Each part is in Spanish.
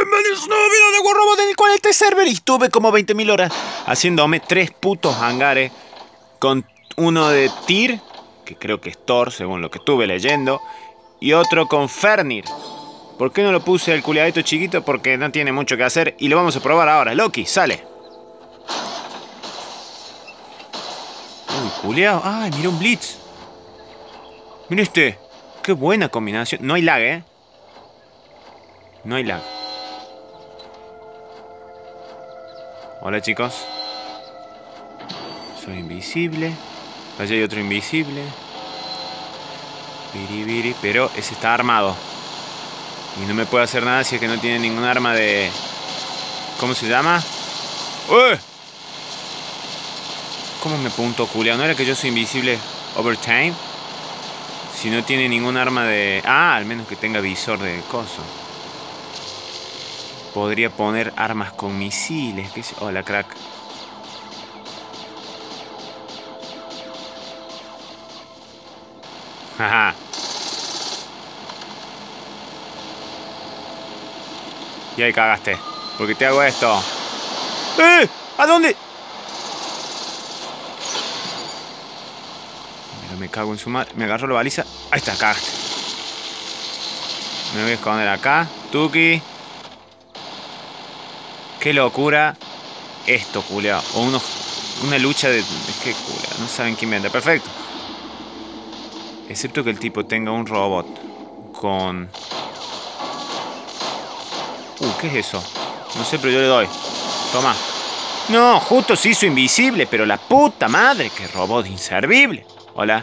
Bienvenidos a un nuevo video de War Robot en el cual este server. Y estuve como 20.000 horas haciéndome 3 putos hangares. Con uno de Tyr, que creo que es Thor, según lo que estuve leyendo. Y otro con Fenrir. ¿Por qué no lo puse el culiadito chiquito? Porque no tiene mucho que hacer. Y lo vamos a probar ahora. Loki, sale. Uy, culiado. Ay, mira un Blitz. Mira este. Qué buena combinación. No hay lag, ¿eh? No hay lag. Hola, chicos. Soy invisible. Allá hay otro invisible. Biribiri. Pero ese está armado. Y no me puede hacer nada si es que no tiene ningún arma de... ¿Cómo se llama? ¡Uy! ¿Cómo me punto, culiao? ¿No era que yo soy invisible overtime? Si no tiene ningún arma de... Ah, al menos que tenga visor de coso. Podría poner armas con misiles. ¿Qué es? Hola, crack. Jaja. Y ahí cagaste. Porque te hago esto. ¡Eh! ¿A dónde? Pero me cago en su madre. Me agarro la baliza. Ahí está, cagaste. Me voy a esconder acá. Tuki. Qué locura esto, culiao. O una lucha de... ¿Qué culiao? No saben qué inventa. Perfecto. Excepto que el tipo tenga un robot con... ¿qué es eso? No sé, pero yo le doy. Toma. No, justo se hizo invisible, pero la puta madre, qué robot inservible. Hola.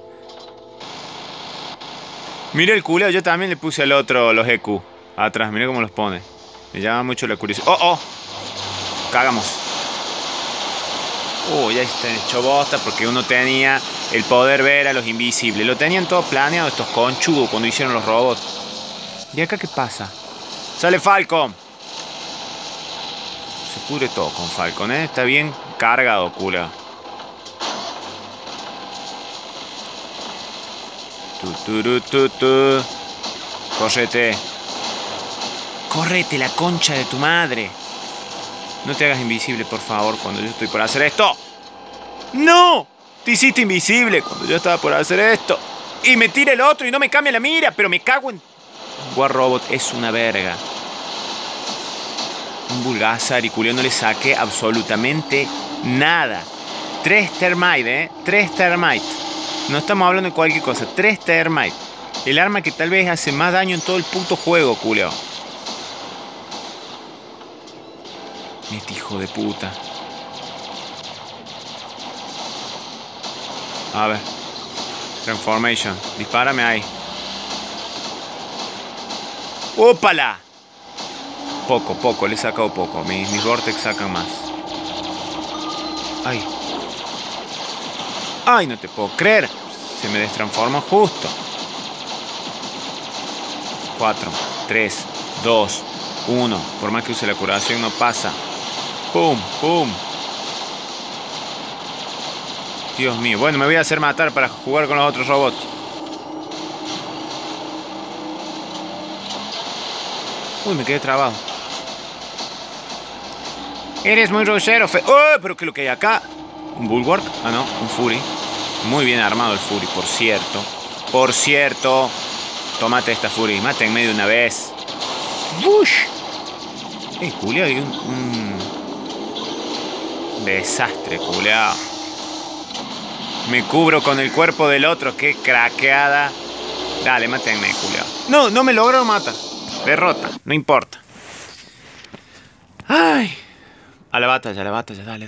Mira el culiao, yo también le puse al otro los EQ. Atrás, mira cómo los pone. Me llama mucho la curiosidad. ¡Oh, oh! Cagamos. Ya está hecho bosta porque uno tenía el poder ver a los invisibles. Lo tenían todo planeado estos conchudos cuando hicieron los robots. ¿Y acá qué pasa? ¡Sale Falcon! Se pudre todo con Falcon, ¿eh? Está bien cargado, culo. Córrete. Córrete, la concha de tu madre. No te hagas invisible, por favor, cuando yo estoy por hacer esto. ¡No! Te hiciste invisible cuando yo estaba por hacer esto. Y me tira el otro y no me cambia la mira, pero me cago en... War Robot es una verga. Un Bulgazar y culiao no le saqué absolutamente nada. 3 Termite, ¿eh? 3 Termite. No estamos hablando de cualquier cosa. 3 Termite. El arma que tal vez hace más daño en todo el puto juego, culiao. Este hijo de puta. A ver. Transformation. Dispárame ahí. ¡Ópala! Poco. Le he sacado poco. Mis Vortex sacan más. ¡Ay! ¡Ay, no te puedo creer! Se me destransforma justo. 4, 3, 2, 1. Por más que use la curación no pasa. ¡Pum! ¡Pum! Dios mío. Bueno, me voy a hacer matar para jugar con los otros robots. Uy, me quedé trabado. Eres muy grosero, pero ¿qué es lo que hay acá? ¿Un Bulwark? Ah, no, un Fury. Muy bien armado el Fury, por cierto. Por cierto. Tómate esta Fury. Mátenme de una vez. ¡Bush! Culiao, hay un desastre, culiao. Me cubro con el cuerpo del otro. ¡Qué craqueada! Dale, mátenme, culiao. No me lograron matar. Derrota, no importa. ¡Ay! A la batalla, dale.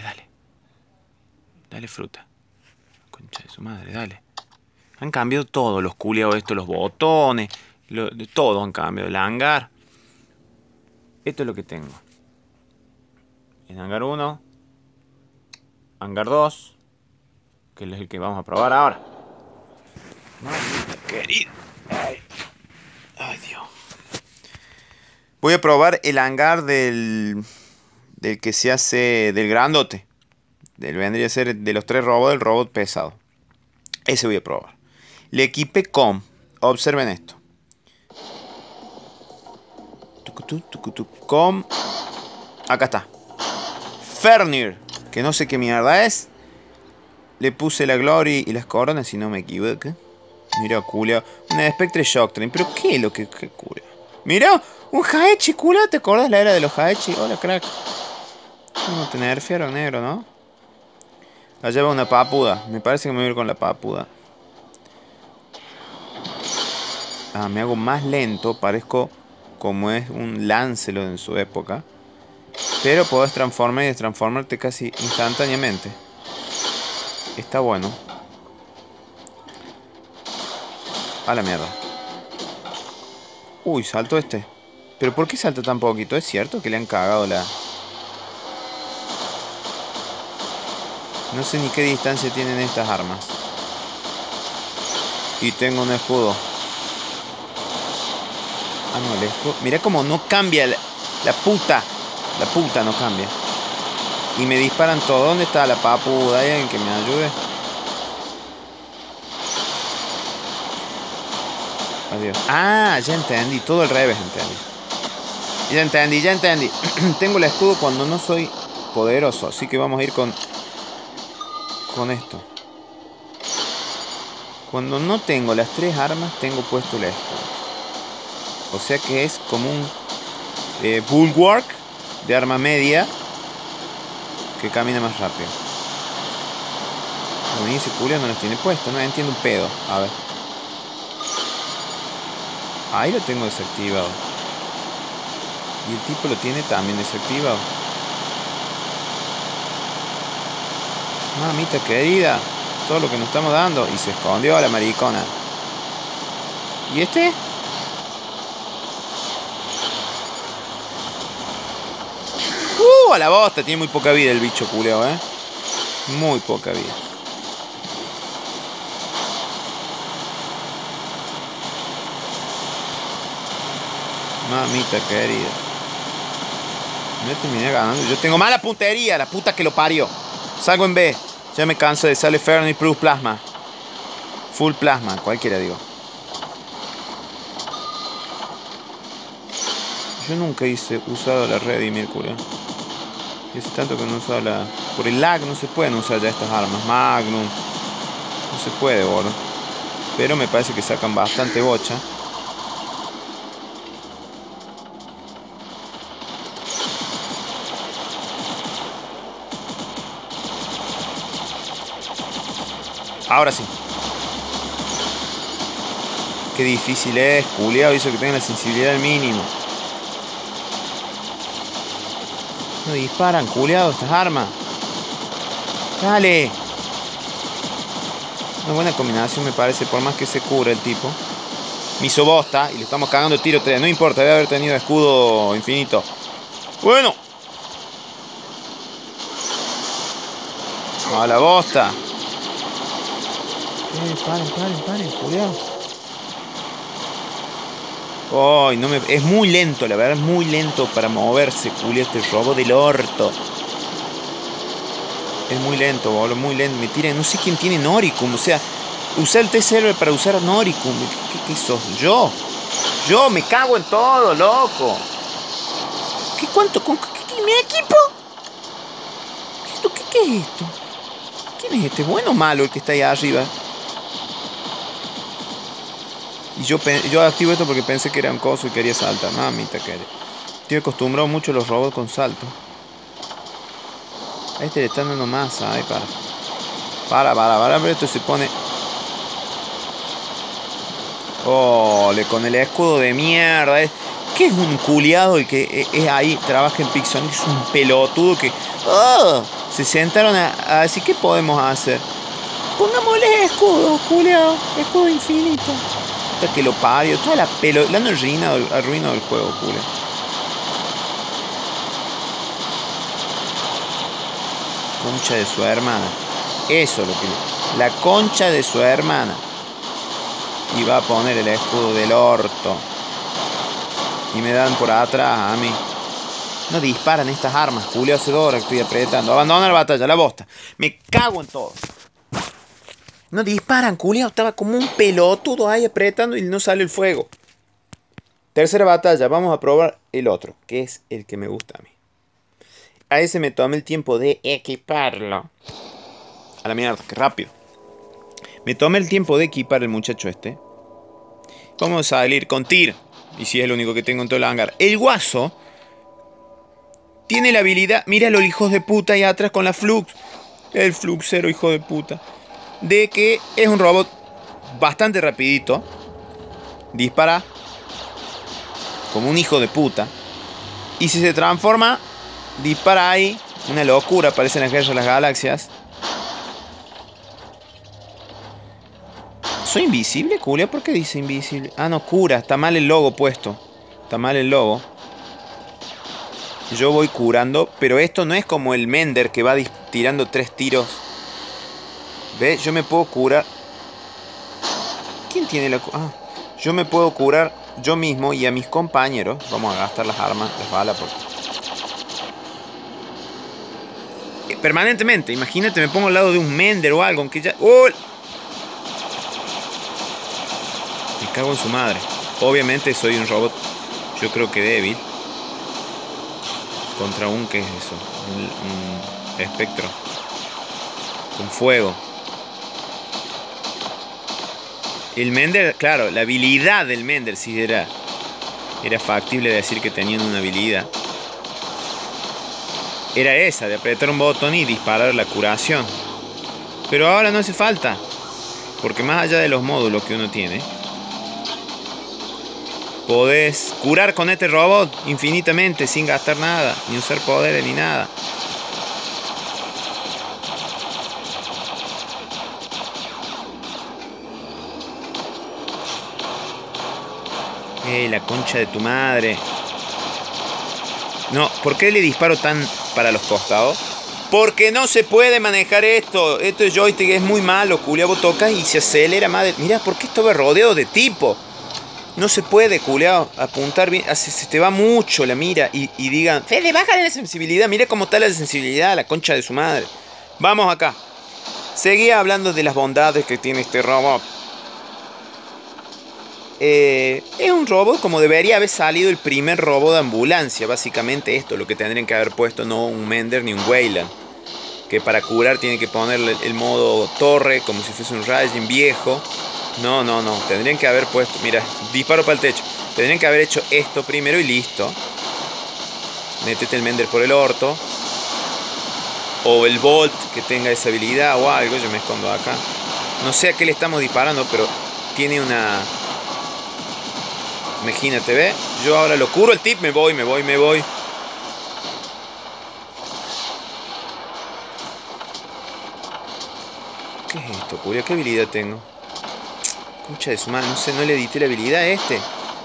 Dale fruta. Concha de su madre, dale. Han cambiado todo, los culiados estos, los botones. De todo han cambiado, el hangar. Esto es lo que tengo. En hangar 1. Hangar 2. Que es el que vamos a probar ahora. Mamita querida. Ay, Dios. Voy a probar el hangar del que se hace del grandote. Vendría a ser de los 3 robots, el robot pesado. Ese voy a probar. Le equipé con... Observen esto. Com. Acá está. Fenrir. Que no sé qué mierda es. Le puse la Glory y las coronas, si no me equivoco. Mira, culia. Una Spectre Shock Train. ¿Pero qué es lo que culia? Mira, un Haechi, culia. ¿Te acuerdas la era de los Haechi? Hola, crack. ¿Cómo te nerfearon, negro, no? La lleva una papuda. Me parece que me voy a ir con la papuda. Ah, me hago más lento. Parezco como es un Lancelot en su época. Pero podés transformar y destransformarte casi instantáneamente. Está bueno. A la mierda. Uy, saltó este. ¿Pero por qué salta tan poquito? ¿Es cierto que le han cagado la...? No sé ni qué distancia tienen estas armas. Y tengo un escudo. Ah, no, el escudo... Mirá cómo no cambia la puta. La puta no cambia. Y me disparan todo. ¿Dónde está la papuda? ¿Hay alguien que me ayude? Adiós. Ah, ya entendí. Todo al revés entendí. Ya entendí, ya entendí. Tengo el escudo cuando no soy poderoso. Así que vamos a ir con esto. Cuando no tengo las tres armas, tengo puesto el escudo. O sea que es como un bulwark de arma media que camina más rápido. A mí ese culo no los tiene puestos, no entiendo un pedo. A ver. Ahí lo tengo desactivado. Y el tipo lo tiene también desactivado. Mamita querida, todo lo que nos estamos dando. Y se escondió a la maricona. ¿Y este? A la bosta, tiene muy poca vida el bicho culeo, muy poca vida. Mamita querida. Me terminé ganando. Yo tengo mala puntería, la puta que lo parió. Salgo en B. Ya me canso de sale Fenrir Plus Plasma. Full Plasma, cualquiera digo. Yo nunca usado la red y Mercurio. Y hace tanto que no he usado la... Por el lag no se pueden usar ya estas armas. Magnum. No se puede, boludo. Pero me parece que sacan bastante bocha. Ahora sí. Qué difícil es, culiao. Hizo que tenga la sensibilidad al mínimo. No disparan, culiado, estas armas. Dale. Una buena combinación me parece, por más que se cure el tipo. Me hizo bosta y le estamos cagando tiro 3. No importa, debe haber tenido escudo infinito. Bueno. A la bosta. Paren, culiado. Oh, no me... Es muy lento, la verdad, es muy lento para moverse, culiao, este robo del orto. Es muy lento, boludo, muy lento. Me tiran, no sé quién tiene Noricum, o sea, usar el T-Server para usar Noricum. ¿Qué sos? Yo me cago en todo, loco. ¿Qué cuánto? ¿Qué mi equipo? ¿Qué es esto? ¿Quién es este? ¿Bueno o malo el que está ahí arriba? Y yo activo esto porque pensé que era un coso y quería saltar. Mamita querida. Estoy acostumbrado mucho a los robots con salto. A este le están dando masa. Ay, para. Pero esto se pone... Ole, con el escudo de mierda. ¿Qué es un culiado el que es ahí, trabaja en Pixonic? Es un pelotudo que... se sentaron a decir, ¿qué podemos hacer? Pongámosle escudo, culiado. Escudo infinito. Que lo parió, toda la pelo, le han arruinado el juego, culo. Concha de su hermana. Eso es lo que... La concha de su hermana. Y va a poner el escudo del orto. Y me dan por atrás a mí. No disparan estas armas, culo. Hace 2 horas que estoy apretando. Abandona la batalla, la bosta. Me cago en todo. No disparan, culiao. Estaba como un pelotudo ahí apretando y no sale el fuego. Tercera batalla, vamos a probar el otro, que es el que me gusta a mí. A ese me tomé el tiempo de equiparlo. A la mierda, qué rápido. Me tomé el tiempo de equipar el muchacho este. Vamos a salir con Tyr. Y si es el único que tengo en todo el hangar. El guaso tiene la habilidad, mira los hijos de puta ahí atrás con la Flux. El Fluxero, hijo de puta. De que es un robot bastante rapidito. Dispara como un hijo de puta. Y si se transforma, dispara ahí. Una locura, parece en la Guerra de las Galaxias. ¿Soy invisible, Julia? ¿Por qué dice invisible? Ah, no, cura. Está mal el logo puesto. Está mal el logo. Yo voy curando. Pero esto no es como el Mender que va tirando 3 tiros. ¿Ves? Yo me puedo curar. ¿Quién tiene la cura? Ah, yo me puedo curar yo mismo y a mis compañeros. Vamos a gastar las armas, las balas. Permanentemente. Imagínate, me pongo al lado de un Mender o algo. Aunque ya... ¡Oh! Me cago en su madre. Obviamente soy un robot, yo creo que débil. Contra un, ¿qué es eso? Un espectro. Con fuego. El Mender, claro, la habilidad del Mender sí era factible decir que tenían una habilidad. Era esa, de apretar un botón y disparar la curación. Pero ahora no hace falta. Porque más allá de los módulos que uno tiene, podés curar con este robot infinitamente sin gastar nada, ni usar poderes ni nada. La concha de tu madre. No, ¿por qué le disparo tan para los costados? Porque no se puede manejar esto. Esto de joystick es muy malo, culia. Vos tocas y se acelera, madre. Mirá, ¿por qué estaba rodeado de tipo? No se puede, culeado, apuntar bien. Se te va mucho la mira. Y digan, Fede, bájale la sensibilidad. Mira cómo está la sensibilidad, la concha de su madre. Vamos acá. Seguía hablando de las bondades que tiene este robot. Es un robot como debería haber salido el primer robot de ambulancia. Básicamente esto, lo que tendrían que haber puesto, no un Mender ni un Weyland. Que para curar tiene que ponerle el modo torre, como si fuese un Raijin viejo. No, tendrían que haber puesto, mira, disparo para el techo. Tendrían que haber hecho esto primero y listo. Métete el Mender por el orto. O el Bolt que tenga esa habilidad o algo. Yo me escondo acá. No sé a qué le estamos disparando, pero tiene una... Imagínate, ¿ve? Yo ahora lo curo el tip, me voy. ¿Qué es esto, curia? ¿Qué habilidad tengo? Concha de su madre, no sé, no le edité la habilidad a este.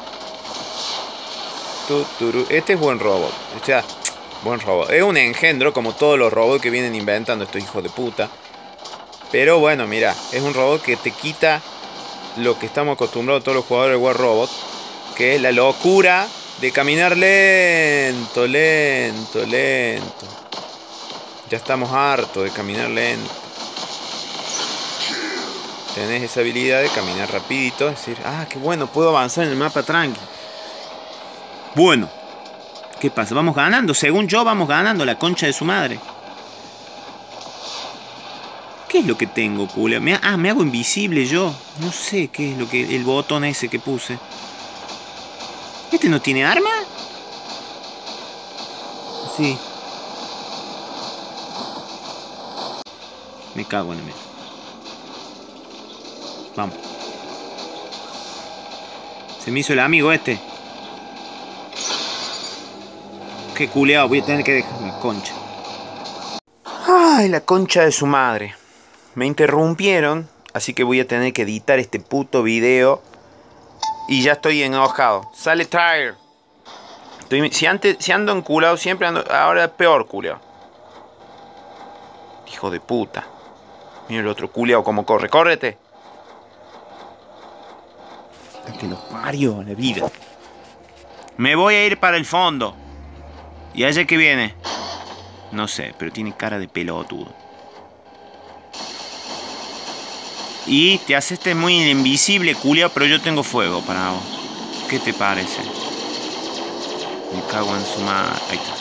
Este es buen robot. O sea, buen robot. Es un engendro como todos los robots que vienen inventando estos hijos de puta. Pero bueno, mira, es un robot que te quita lo que estamos acostumbrados todos los jugadores de War Robot, que es la locura de caminar lento. Ya estamos hartos de caminar lento. Tenés esa habilidad de caminar rapidito, es decir, ah, qué bueno, puedo avanzar en el mapa tranqui. Bueno, ¿qué pasa? Vamos ganando, según yo vamos ganando, la concha de su madre. ¿Qué es lo que tengo, culia? Me hago invisible yo. No sé qué es lo que... el botón ese que puse. ¿Este no tiene arma? Sí. Me cago en el medio. Vamos. Se me hizo el amigo este. Qué culeado, voy a tener que dejarme, concha. Ay, la concha de su madre. Me interrumpieron, así que voy a tener que editar este puto video. Y ya estoy enojado. Sale Tyr. Si ando enculado siempre ando... Ahora es peor, culeado. Hijo de puta. Mira el otro culeado como corre. ¡Córrete! Que lo parió la vida. Me voy a ir para el fondo. ¿Y allá qué viene? No sé, pero tiene cara de pelotudo. Y te haces muy invisible, culiao, pero yo tengo fuego para vos. ¿Qué te parece? Me cago en su madre. Ahí está.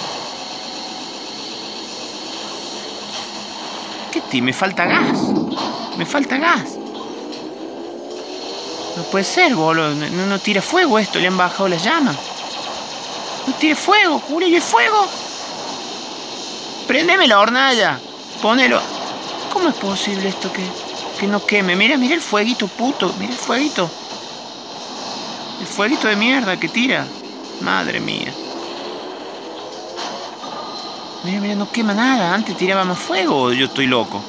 ¿Qué? Me falta gas. Me falta gas. No puede ser, boludo. No tira fuego esto. Le han bajado las llamas. No tire fuego, culo. ¿Y el fuego? Prendeme la hornalla. Ponelo. ¿Cómo es posible esto que no queme? Mira el fueguito, puto. Mira el fueguito. El fueguito de mierda que tira. Madre mía. Mira, no quema nada. Antes tiraba más fuego. Yo estoy loco.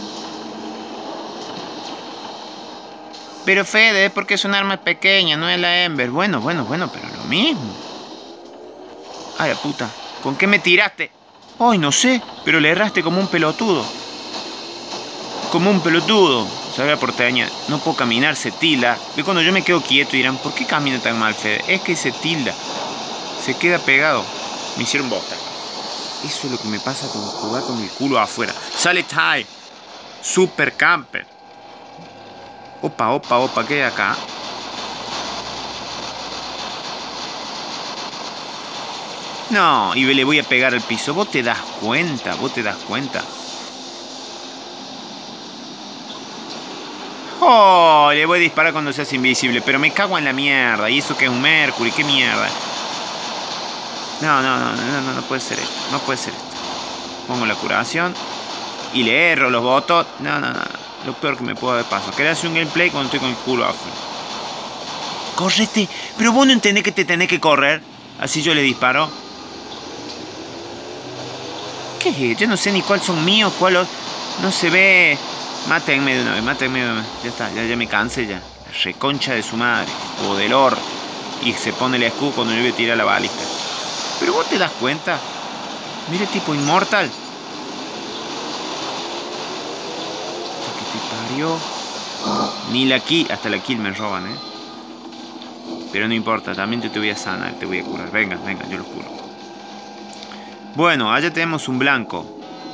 Pero Fede, es porque es un arma pequeña, no es la Ember. Bueno, pero lo mismo. Ay, la puta. ¿Con qué me tiraste? Ay, no sé, pero le erraste como un pelotudo. Como un pelotudo. Sabe porteña. No puedo caminar, se tilda. Ve cuando yo me quedo quieto y dirán, ¿por qué camina tan mal, Fede? Es que se tilda. Se queda pegado. Me hicieron bosta. Eso es lo que me pasa con jugar con el culo afuera. Sale Ty. Super camper. Opa, ¿qué hay acá? No, y le voy a pegar al piso. ¿Vos te das cuenta? Oh, le voy a disparar cuando seas invisible. Pero me cago en la mierda. ¿Y eso que es un Mercury? ¿Qué mierda? No puede ser esto. No puede ser esto. Pongo la curación. Y le erro los votos. No. Lo peor que me puedo haber pasado. Quería hacer un gameplay cuando estoy con el culo afuera. Correte. Pero vos no entendés que te tenés que correr. Así yo le disparo. ¿Qué es? Yo no sé ni cuáles son míos, cuáles... No se ve... Mátenme de una vez. Ya está, ya me cansé ya. Reconcha de su madre. O del or. Y se pone el escudo cuando yo voy a tirar la balista. Pero vos te das cuenta. Mire, tipo inmortal. ¿Qué te parió? Ni la kill. Hasta la kill me roban, Pero no importa, también yo te voy a sanar, te voy a curar. Venga, yo los curo. Bueno, allá tenemos un blanco.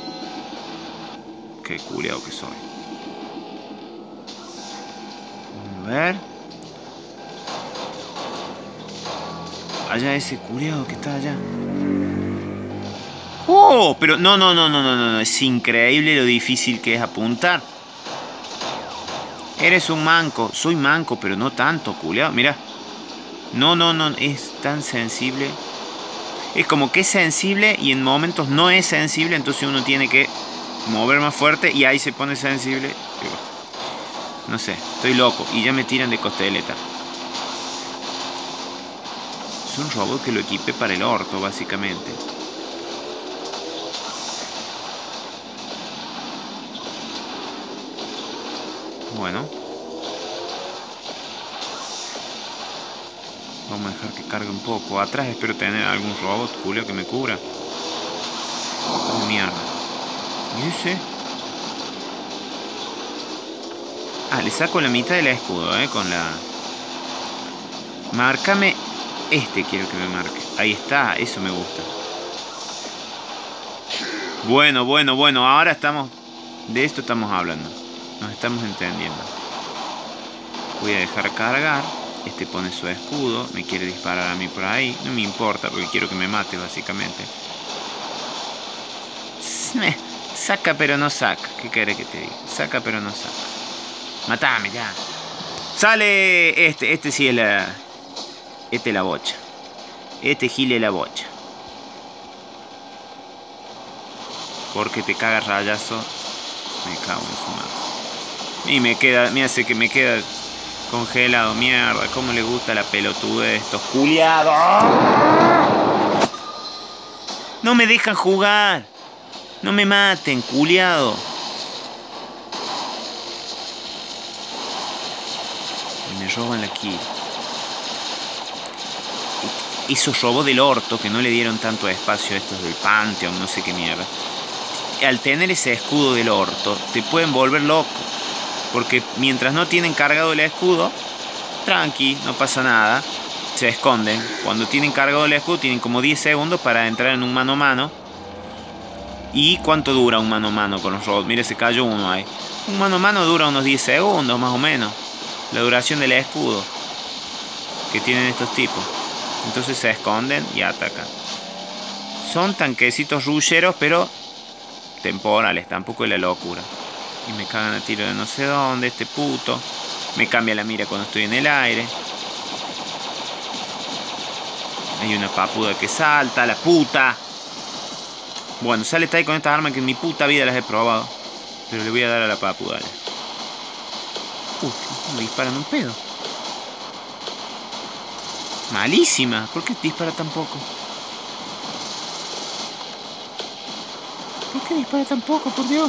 Qué culiao que soy. Vamos a ver. Allá ese culiao que está allá. ¡Oh! Pero no. Es increíble lo difícil que es apuntar. Eres un manco. Soy manco, pero no tanto, culiao. Mira. No. Es tan sensible. Es como que es sensible y en momentos no es sensible. Entonces uno tiene que mover más fuerte y ahí se pone sensible. No sé, estoy loco. Y ya me tiran de costeleta. Es un robot que lo equipe para el orto, básicamente. Bueno. Vamos a dejar que cargue un poco. Atrás espero tener algún robot, Julio, que me cubra. Oh, mierda. ¿Y ese? Ah, le saco la mitad del escudo, con la... Márcame. Este quiero que me marque. Ahí está, eso me gusta. Bueno. Ahora estamos... De esto estamos hablando. Nos estamos entendiendo. Voy a dejar cargar. Este pone su escudo. Me quiere disparar a mí por ahí. No me importa porque quiero que me mate, básicamente. Saca pero no saca. ¿Qué querés que te diga? Saca pero no saca. Matame ya. Sale este. Este sí es la... Este es la bocha. Este gile es la bocha. Porque te caga rayazo. Me cago en su madre. Y me queda... Me hace que me queda... Congelado, mierda. ¿Cómo le gusta la pelotude de estos culiados? No me dejan jugar. No me maten, culiado. Y me roban la kill. Esos robos del orto que no le dieron tanto espacio a estos del Pantheon, no sé qué mierda. Al tener ese escudo del orto, te pueden volver loco. Porque mientras no tienen cargado el escudo, tranqui, no pasa nada. Se esconden. Cuando tienen cargado el escudo, tienen como 10 segundos para entrar en un mano a mano. ¿Y cuánto dura un mano a mano con los robots? Mire, se cayó uno ahí. Un mano a mano dura unos 10 segundos, más o menos. La duración del escudo que tienen estos tipos. Entonces se esconden y atacan. Son tanquecitos rusheros, pero temporales, tampoco es la locura. Y me cagan a tiro de no sé dónde, este puto. Me cambia la mira cuando estoy en el aire. Hay una papuda que salta, la puta. Bueno, sale está ahí con estas armas que en mi puta vida las he probado. Pero le voy a dar a la papuda. Me disparan un pedo. Malísima. ¿Por qué dispara tan poco? ¿Por qué dispara tan poco, por Dios?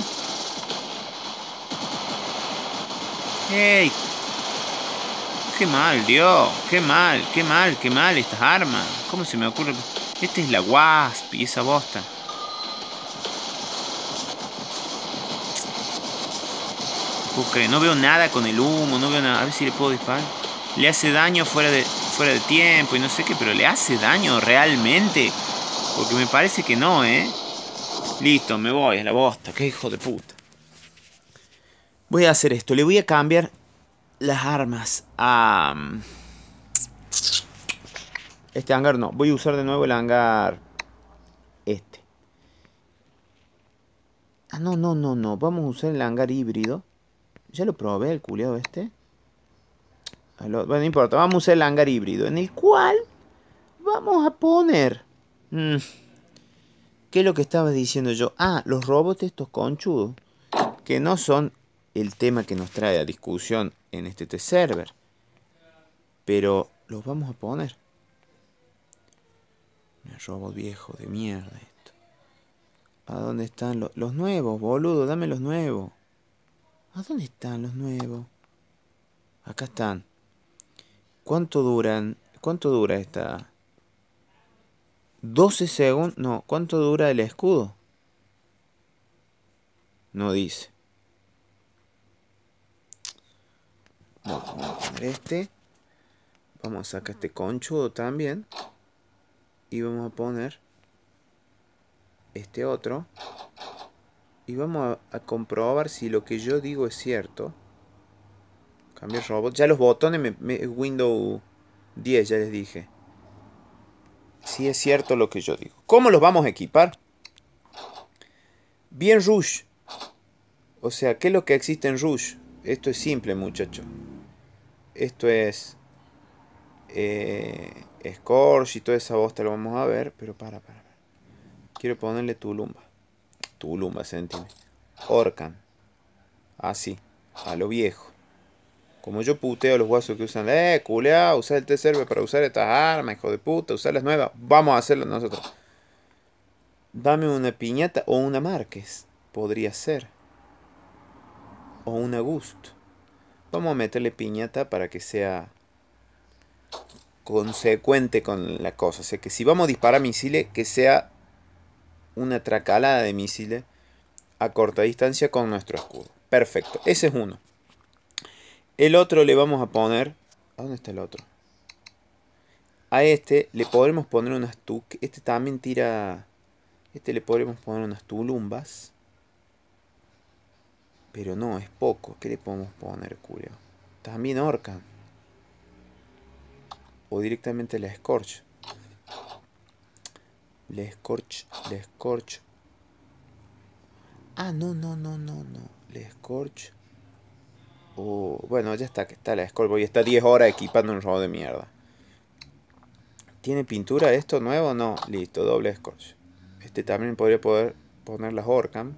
¡Ey! ¡Qué mal, Dios! ¡Qué mal, qué mal, qué mal estas armas! ¿Cómo se me ocurre? Esta es la Wasp y esa bosta. No veo nada con el humo, no veo nada. A ver si le puedo disparar. Le hace daño fuera de tiempo y no sé qué, pero ¿le hace daño realmente? Porque me parece que no, ¿eh? Listo, me voy a la bosta. Qué hijo de puta. Voy a hacer esto. Le voy a cambiar las armas a... Este hangar no. Voy a usar de nuevo el hangar... Este. Ah, no. Vamos a usar el hangar híbrido. Ya lo probé, el culiado este. Bueno, no importa. Vamos a usar el hangar híbrido. En el cual vamos a poner... ¿Qué es lo que estaba diciendo yo? Ah, los robots estos conchudos. Que no son el tema que nos trae a discusión en este test server. Pero los vamos a poner. El robot viejo de mierda esto. ¿A dónde están los nuevos, boludo? Dame los nuevos. ¿A dónde están los nuevos? Acá están. ¿Cuánto duran? ¿Cuánto dura esta? 12 segundos. No, ¿cuánto dura el escudo? No dice. Bueno, vamos a poner este. Vamos a sacar este conchudo también. Y vamos a poner este otro. Y vamos a comprobar si lo que yo digo es cierto. Cambiar robot. Ya los botones Windows 10 ya les dije. Si es cierto lo que yo digo. ¿Cómo los vamos a equipar? Bien Rush. O sea, ¿qué es lo que existe en Rush? Esto es simple, muchachos. Esto es... Scorch y toda esa bosta lo vamos a ver. Pero para. Quiero ponerle Tulumba. Tulumba, ¿se entiende? Orcan. Así. A lo viejo. Como yo puteo a los guasos que usan, culeado, usar el T-Server para usar estas armas, hijo de puta, usar las nuevas. Vamos a hacerlo nosotros. Dame una piñata o una Márquez. Podría ser. O una Gust. Vamos a meterle piñata para que sea consecuente con la cosa. O sea que si vamos a disparar misiles, que sea una tracalada de misiles a corta distancia con nuestro escudo. Perfecto. Ese es uno. El otro le vamos a poner... ¿A dónde está el otro? A este le podremos poner unas Este también tira... Este le podremos poner unas tulumbas. Pero no, es poco. ¿Qué le podemos poner, curio? También Orcan. O directamente la Scorch. La Scorch. Ah, no. La Scorch. Bueno, ya está, que está la Scorch. Voy a estar 10 horas equipando un robot de mierda. ¿Tiene pintura esto nuevo? No, listo, doble Scorch. Este también poder poner las Orcan.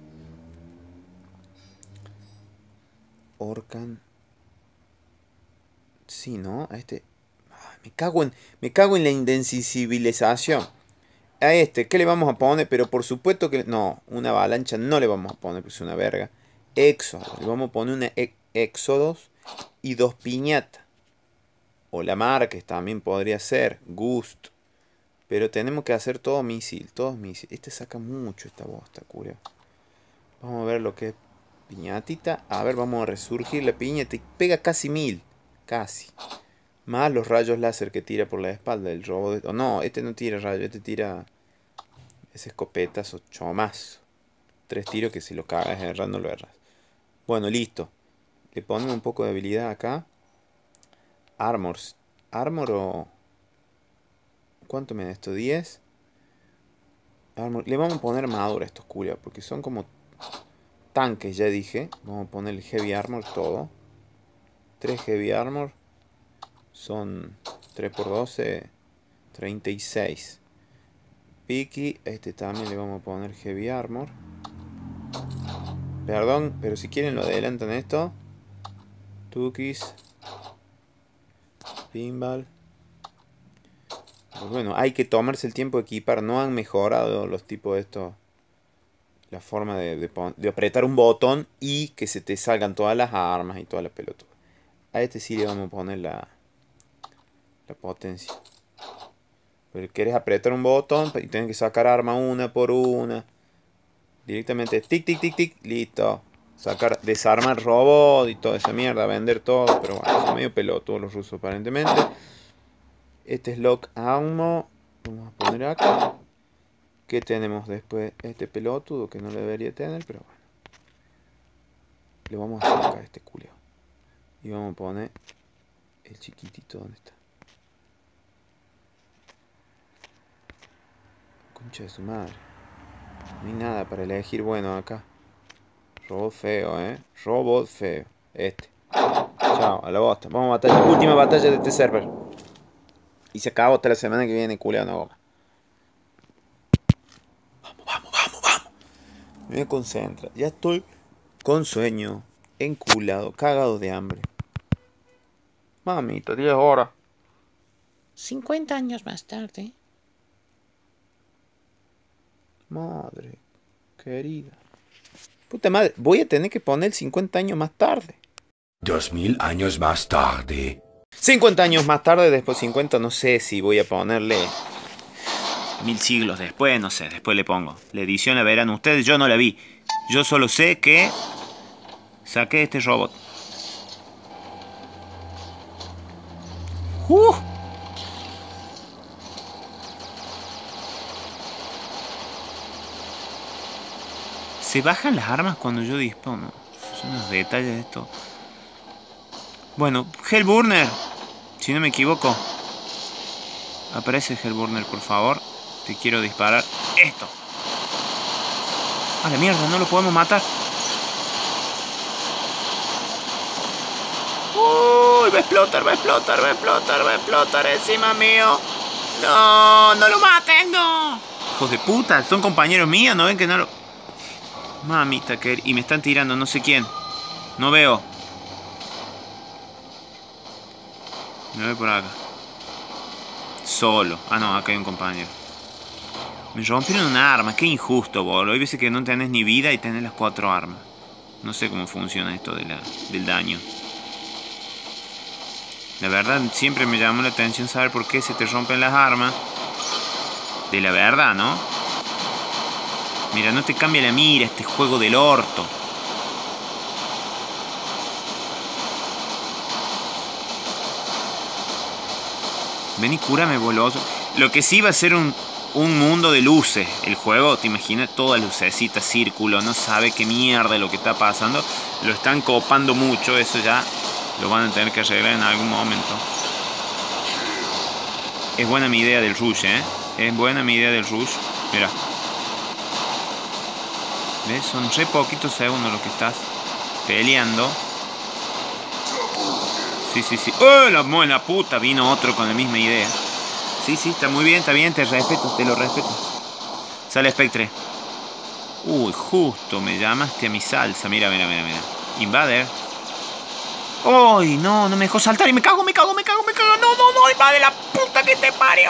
Sí, ¿no? A este... me cago en la indencisibilización. A este, ¿qué le vamos a poner? Pero por supuesto que... No, una avalancha no le vamos a poner, pues es una verga. Éxodo. Le vamos a poner una Éxodos y 2 piñatas. O la Márquez también podría ser. Gust. Pero tenemos que hacer todo misil. Todos misil. Este saca mucho esta bosta, curio. Vamos a ver lo que es piñatita. A ver, vamos a resurgir la piñata. Y pega casi 1000. Casi. Más los rayos láser que tira por la espalda del robot. O no, este no tira rayos. Este tira... Ese escopetazo chomazo. 3 tiros que si lo cagas errando lo erras. Bueno, listo. Le ponemos un poco de habilidad acá. Armor o... ¿Cuánto me da esto? 10. Le vamos a poner armadura a estos culiados, porque son como tanques, ya dije. Vamos a ponerle heavy armor todo. 3 heavy armor. Son 3 por 12. 36. Piki, este también le vamos a poner heavy armor. Perdón, pero si quieren lo adelantan esto. Tukis. Pinball. Pues bueno, hay que tomarse el tiempo de equipar. No han mejorado los tipos de estos. La forma de apretar un botón y que se te salgan todas las armas y toda la pelota. A este sí le vamos a poner la potencia. Pero quieres apretar un botón y tienes que sacar arma una por una. Directamente tic, tic, tic, tic, listo. Sacar, desarmar robot y toda esa mierda, vender todo. Pero bueno, son medio pelotudos los rusos aparentemente. Este es lock ammo. Vamos a poner acá. ¿Qué tenemos después? Este pelotudo que no lo debería tener, pero bueno. Le vamos a sacar este culio. Y vamos a poner el chiquitito. ¿Dónde está? Concha de su madre. No hay nada para elegir bueno acá. Robot feo, Robot feo. Este. Chao, a la bosta. Vamos a batalla. Última batalla de este server. Y se acabó hasta la semana que viene, culiao, no goma. Vamos. Me concentra. Ya estoy con sueño, enculado, cagado de hambre. Mamita, 10 horas. 50 años más tarde. Madre querida. Puta madre, voy a tener que poner 50 años más tarde. 2000 años más tarde. 50 años más tarde, después 50, no sé si voy a ponerle 1000 siglos después, no sé, después le pongo. La edición la verán ustedes, yo no la vi. Yo solo sé que saqué este robot. Se bajan las armas cuando yo dispongo. Son unos detalles de esto. Bueno, Hellburner, si no me equivoco. Aparece Hellburner, por favor. Te quiero disparar. Esto. A la mierda, no lo podemos matar. Uy, va a explotar encima mío. No, no lo maten, no. Hijos de puta, son compañeros míos, ¿no ven que no lo... Mamita, que... Y me están tirando, no sé quién. No veo. Me voy por acá. Solo. Ah, no, acá hay un compañero. Me rompieron una arma. Qué injusto, boludo. Hay veces que no tenés ni vida y tenés las 4 armas. No sé cómo funciona esto del daño. La verdad, siempre me llamó la atención saber por qué se te rompen las armas. De la verdad, ¿no? Mira, no te cambia la mira este juego del orto. Ven y cúrame, boludo. Lo que sí va a ser un mundo de luces. El juego, te imaginas, todas lucecitas, círculo. No sabe qué mierda es lo que está pasando. Lo están copando mucho. Eso ya lo van a tener que arreglar en algún momento. Es buena mi idea del rush, Es buena mi idea del rush. Mira. ¿Ves? Son re poquitos segundos los que estás peleando. Sí. ¡Oh, la buena puta! Vino otro con la misma idea. Sí, está muy bien, te respeto, te lo respeto. Sale Spectre. Uy, justo me llamaste a mi salsa. Mira. Invader. ¡Uy, no me dejó saltar y me cago! No, invade la puta que te parió.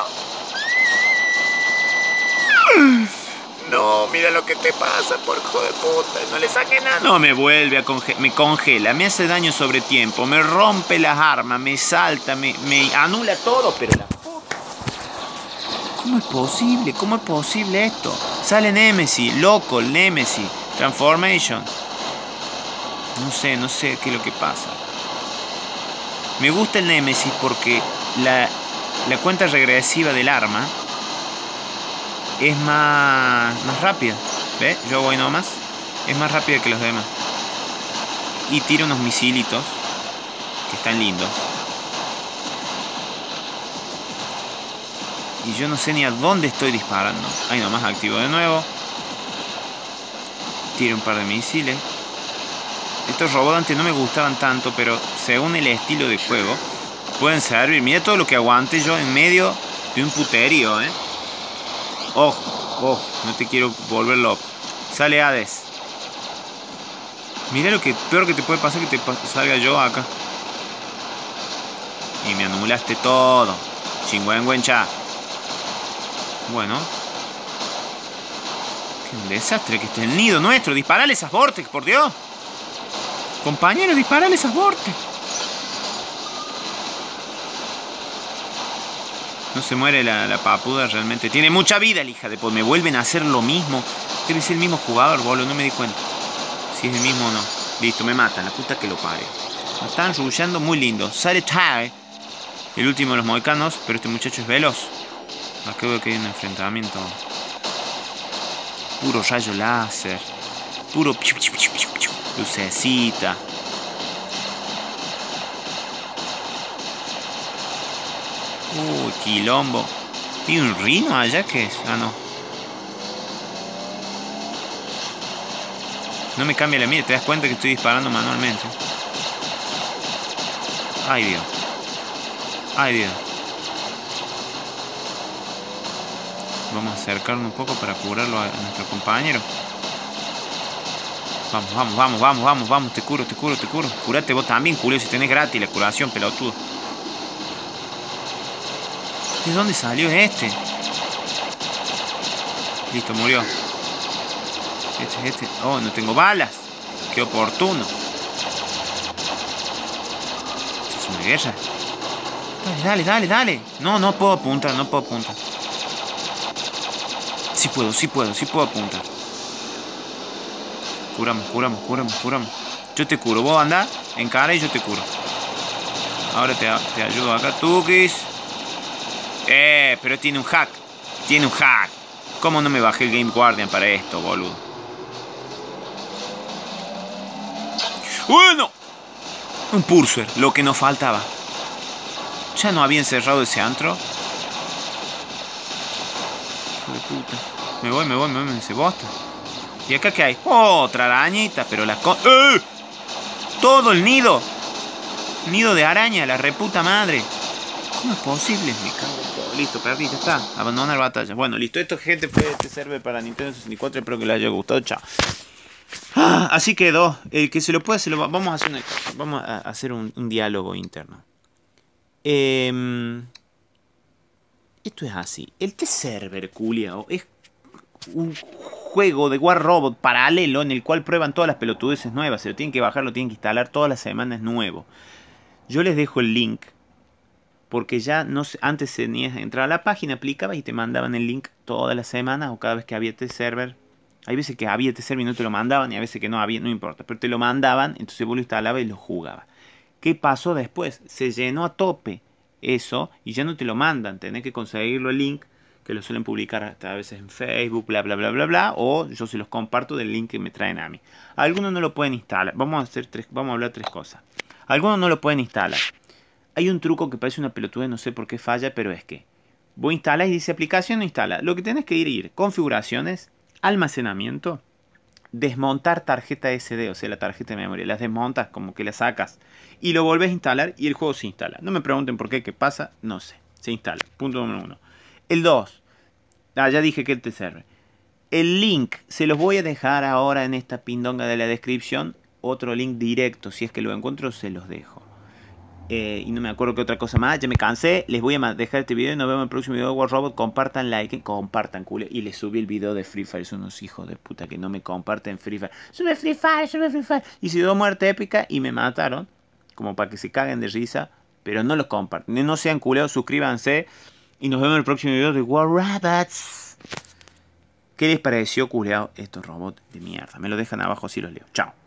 No, mira lo que te pasa, por hijo de puta. No le saqué nada. No, me vuelve a me congela, me hace daño sobre tiempo, me rompe las armas, me salta, me anula todo, pero la puta. ¿Cómo es posible esto? Sale Nemesis, Local, Nemesis, Transformation. No sé qué es lo que pasa. Me gusta el Nemesis porque la cuenta regresiva del arma es más rápida. ¿Ves? Yo voy nomás. Es más rápida que los demás. Y tira unos misilitos que están lindos. Y yo no sé ni a dónde estoy disparando. Ahí nomás activo de nuevo. Tiro un par de misiles. Estos robots antes no me gustaban tanto, pero según el estilo de juego pueden servir. Mira todo lo que aguante yo en medio de un puterío, ¿eh? Ojo, ojo, no te quiero volver loco. Sale Hades. Mira lo que peor que te puede pasar, que te salga yo acá. Y me anulaste todo. Chingüengüencha. Bueno. Qué un desastre que esté el nido nuestro. Disparale esas vortex, por Dios. Compañero, disparale esas vortex. No se muere la papuda realmente. Tiene mucha vida la hija de me vuelven a hacer lo mismo. Debe ser el mismo jugador, boludo. No me di cuenta. Si es el mismo o no. Listo, me matan. La puta que lo pare. Me están rushando muy lindo. Sale Ty. El último de los mohicanos. Pero este muchacho es veloz. Acá veo que hay un enfrentamiento. Puro rayo láser. Puro piu, piu, piu, piu, piu. Lucecita. Quilombo. ¿Y un rino allá? ¿Qué es? Ah, no. No me cambia la mira. Te das cuenta que estoy disparando manualmente. Ay, Dios. Ay, Dios. Vamos a acercarnos un poco para curarlo a nuestro compañero. Vamos, vamos, vamos, vamos, vamos, vamos. Te curo, te curo, te curo. Curate vos también, culio, si tenés gratis la curación, pelotudo. ¿De dónde salió este? Listo, murió. Este. Oh, no tengo balas. Qué oportuno. Es una guerra. Dale, dale, dale. No puedo apuntar, no puedo apuntar. Sí puedo apuntar. Curamos. Yo te curo. Vos andá, encara y yo te curo. Ahora te ayudo acá, Tukis. Pero tiene un hack. ¿Cómo no me bajé el Game Guardian para esto, boludo? ¡Bueno! Un Pursuer, lo que nos faltaba. ¿Ya no habían cerrado ese antro? Hijo de puta. Me voy, se bosta. ¿Y acá qué hay? Otra arañita, pero la todo el nido. Nido de araña, la reputa madre. ¿Cómo es posible? Me cago en todo. Listo, perdí, ya está. Abandonar batalla. Bueno, listo. Esto, gente, te sirve para Nintendo 64. Espero que les haya gustado. Chao. Así quedó. El que se lo pueda, vamos a hacer una cosa. Vamos a hacer un diálogo interno. Esto es así. El T-Server, culiao, es un juego de War Robot paralelo en el cual prueban todas las pelotudeces nuevas. Se lo tienen que bajar, lo tienen que instalar todas las semanas nuevo. Yo les dejo el link. Porque ya no sé, antes tenías que entrar a la página, aplicabas y te mandaban el link todas las semanas o cada vez que había T-Server. Hay veces que había T-Server y no te lo mandaban y a veces que no había, no importa. Pero te lo mandaban, entonces vos lo instalabas y lo jugabas. ¿Qué pasó después? Se llenó a tope eso y ya no te lo mandan. Tenés que conseguirlo el link, que lo suelen publicar hasta a veces en Facebook, bla, bla, bla, bla, bla. O yo se los comparto del link que me traen a mí. Algunos no lo pueden instalar. Vamos a hablar tres cosas. Algunos no lo pueden instalar. Hay un truco que parece una pelotuda, no sé por qué falla, pero es que vos instalás y dice aplicación, no instala. Lo que tenés que ir, configuraciones, almacenamiento, desmontar tarjeta SD, o sea, la tarjeta de memoria. Las desmontas, como que la sacas y lo volvés a instalar y el juego se instala. No me pregunten por qué, qué pasa, no sé. Se instala. Punto número 1. El 2. Ya dije que te sirve. El link se los voy a dejar ahora en esta pindonga de la descripción. Otro link directo, si es que lo encuentro, se los dejo. Y no me acuerdo qué otra cosa más. Ya me cansé. Les voy a dejar este video y nos vemos en el próximo video de War Robot. Compartan, like, compartan, culo. Y les subí el video de Free Fire. Son unos hijos de puta que no me comparten Free Fire. Sube Free Fire. Y si dio muerte épica y me mataron, como para que se caguen de risa, pero no los comparten. No sean culeos, suscríbanse. Y nos vemos en el próximo video de War Robots. ¿Qué les pareció, culeado, estos robots de mierda? Me lo dejan abajo si los leo. Chao.